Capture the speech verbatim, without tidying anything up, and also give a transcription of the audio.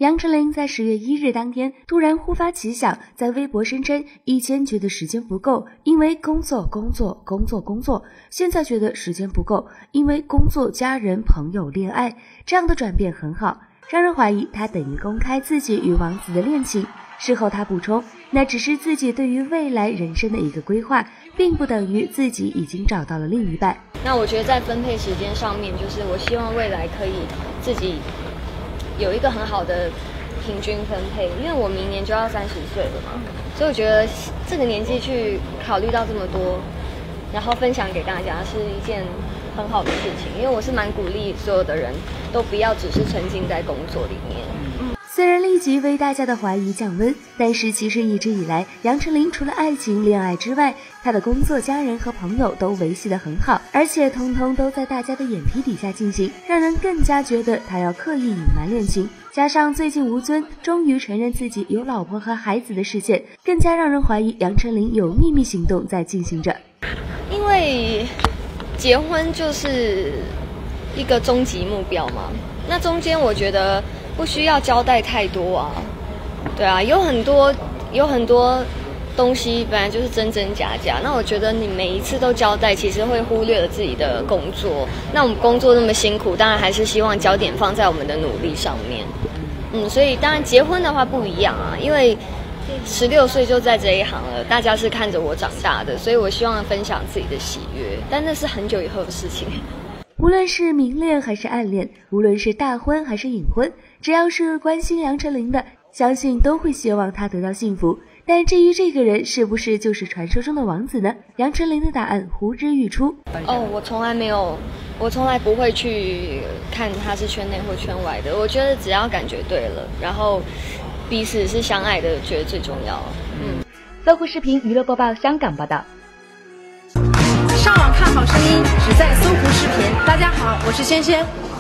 杨丞琳在十月一日当天突然忽发奇想，在微博声称以前觉得时间不够，因为工作工作工作工作，现在觉得时间不够，因为工作、家人、朋友、恋爱。这样的转变很好，让人怀疑他等于公开自己与王子的恋情。事后他补充，那只是自己对于未来人生的一个规划，并不等于自己已经找到了另一半。 那我觉得在分配时间上面，就是我希望未来可以自己有一个很好的平均分配，因为我明年就要三十岁了嘛，所以我觉得这个年纪去考虑到这么多，然后分享给大家是一件很好的事情。因为我是蛮鼓励所有的人都不要只是沉浸在工作里面。 虽然立即为大家的怀疑降温，但是其实一直以来，杨丞琳除了爱情、恋爱之外，她的工作、家人和朋友都维系得很好，而且通通都在大家的眼皮底下进行，让人更加觉得她要刻意隐瞒恋情。加上最近吴尊终于承认自己有老婆和孩子的事件，更加让人怀疑杨丞琳有秘密行动在进行着。 因为结婚就是一个终极目标嘛，那中间我觉得不需要交代太多啊，对啊，有很多有很多东西本来就是真真假假，那我觉得你每一次都交代，其实会忽略了自己的工作。那我们工作那么辛苦，当然还是希望焦点放在我们的努力上面。嗯，所以当然结婚的话不一样啊，因为十六岁就在这一行了，大家是看着我长大的，所以我希望分享自己的喜悦，但那是很久以后的事情。 无论是明恋还是暗恋，无论是大婚还是隐婚，只要是关心杨丞琳的，相信都会希望她得到幸福。但至于这个人是不是就是传说中的王子呢？杨丞琳的答案呼之欲出。 哦，我从来没有，我从来不会去看他是圈内或圈外的。我觉得只要感觉对了，然后彼此是相爱的，觉得最重要。嗯。 乐乎视频娱乐播报香港报道。 上网看好声音，只在搜狐视频。大家好，我是萱萱。